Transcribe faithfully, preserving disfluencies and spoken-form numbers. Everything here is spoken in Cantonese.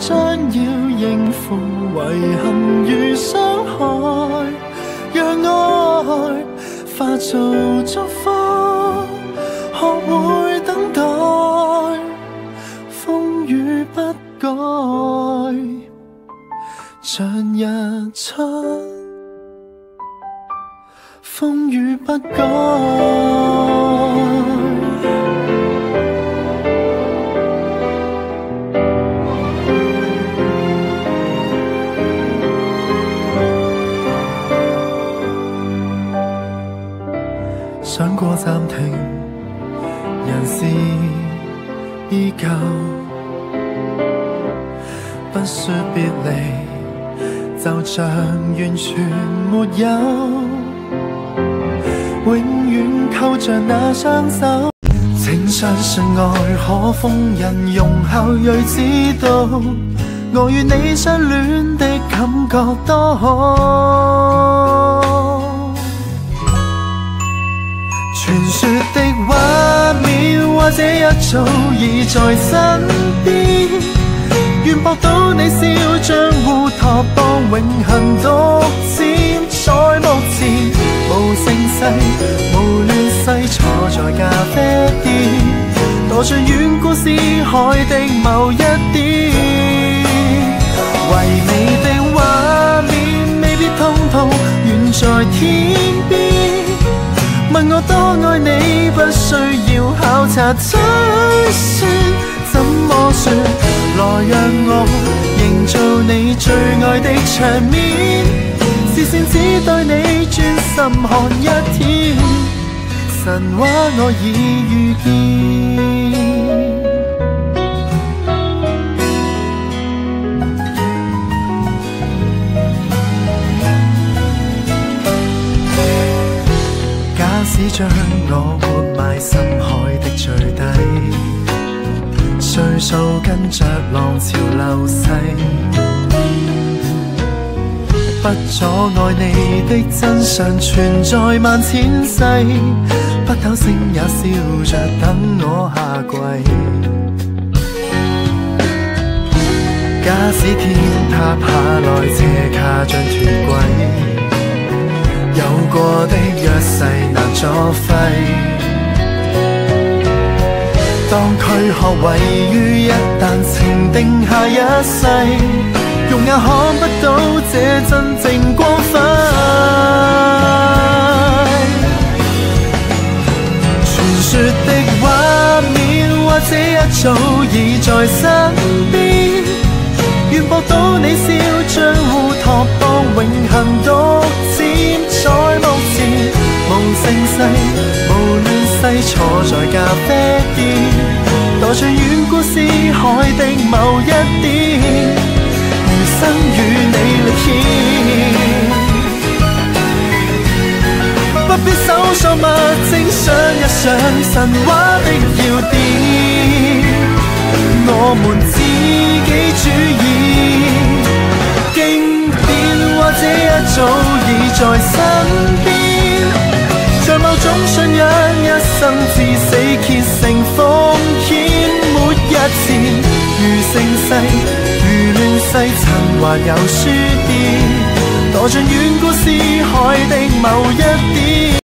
將要應付遺憾與傷害，讓愛化做祝福，學會等待，風雨不改，像日出，風雨不改。想過暫停，人事依舊，不說別離，就像完全沒有，永遠扣着那雙手。請相信愛可瘋人容後睿知道，我與你相戀的感覺多好。傳說的畫面或者一早已在身邊，願博到你笑像烏托邦永恆獨佔，在目前無盛世無亂世，坐在咖啡店墮進遠古詩海的某一點，唯美的畫面未必通通遠在天邊，問我多愛你，不需要考察推算，怎麼說？來讓我營造你最愛的場面，視線只對你專心看一天，神話我已遇見。只將我活埋深海的最底，歲數跟着浪潮流逝，不阻礙你的真相存在萬千世，北斗星也笑着等我下跪。假使天塌下來，斜卡像斷軌，有過的約誓難作廢，當軀殼位於一旦情定下一世，肉眼看不到這真正光輝。傳說的畫面或者一早已在身邊，願博到你笑將烏托邦永恆獨佔，在目前無盛世無亂世，坐在咖啡店墮進遠古詩海的某一點，餘生與你力牽，不必搜索物證，想一想神話的要點，我們自己主演，經典或者一早已在身邊，像某種信仰一生至死竭誠奉獻，沒一天如盛世如亂世，曾還有書店墮進遠古詩海的某一點。